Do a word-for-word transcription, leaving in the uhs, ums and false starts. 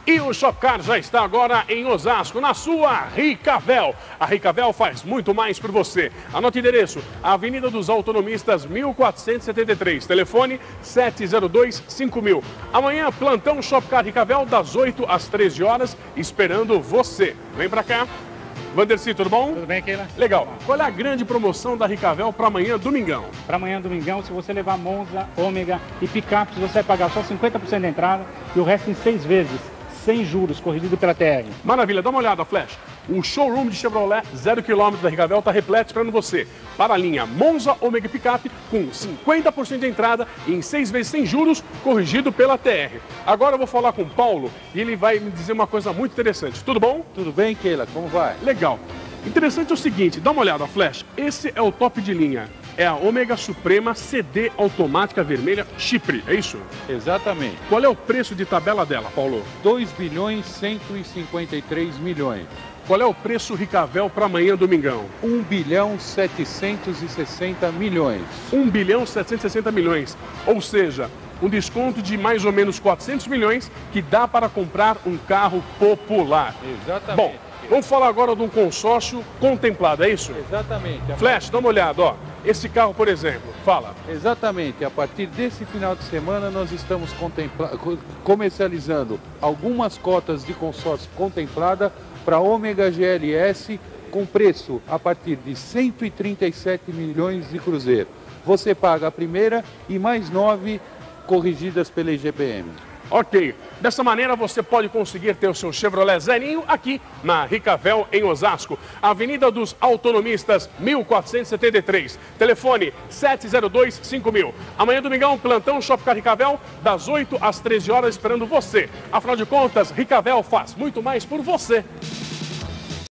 E o Shopcar já está agora em Osasco, na sua Ricavel. A Ricavel faz muito mais por você. Anote o endereço, Avenida dos Autonomistas, mil quatrocentos e setenta e três. Telefone sete zero dois cinco mil. Amanhã, plantão Shopcar Ricavel, das oito às treze horas, esperando você. Vem pra cá. Vandercy, tudo bom? Tudo bem, Keila? Legal. Qual é a grande promoção da Ricavel para amanhã, domingão? Para amanhã, domingão, se você levar Monza, Ômega e Picapes, você vai pagar só cinquenta por cento da entrada e o resto em seis vezes, sem juros, corrigido pela T R. Maravilha, dá uma olhada, Flash. O showroom de Chevrolet zero quilômetro da Ricavel está repleto esperando você. Para a linha Monza, Ômega e Picape, com cinquenta por cento de entrada e em seis vezes sem juros, corrigido pela T R. Agora eu vou falar com o Paulo e ele vai me dizer uma coisa muito interessante. Tudo bom? Tudo bem, Keila? Como vai? Legal. Interessante é o seguinte, dá uma olhada, Flash. Esse é o top de linha. É a Ômega Suprema C D automática vermelha Chipre, é isso? Exatamente. Qual é o preço de tabela dela, Paulo? dois bilhões cento e cinquenta e três milhões. Qual é o preço Ricavel para amanhã, domingão? um bilhão setecentos e sessenta milhões. um bilhão setecentos e sessenta milhões. Ou seja, um desconto de mais ou menos quatrocentos milhões que dá para comprar um carro popular. Exatamente. Bom, vamos falar agora de um consórcio contemplado, é isso? Exatamente. Flash, dá uma olhada, ó. Esse carro, por exemplo, fala. Exatamente. A partir desse final de semana, nós estamos comercializando algumas cotas de consórcio contemplada para Ômega G L S com preço a partir de cento e trinta e sete milhões de cruzeiro. Você paga a primeira e mais nove corrigidas pela I G P M. Ok, dessa maneira você pode conseguir ter o seu Chevrolet zerinho aqui na Ricavel, em Osasco. Avenida dos Autonomistas, mil quatrocentos e setenta e três. Telefone sete zero dois cinco mil. Amanhã, domingão, plantão Shopcar Ricavel, das oito às treze horas, esperando você. Afinal de contas, Ricavel faz muito mais por você.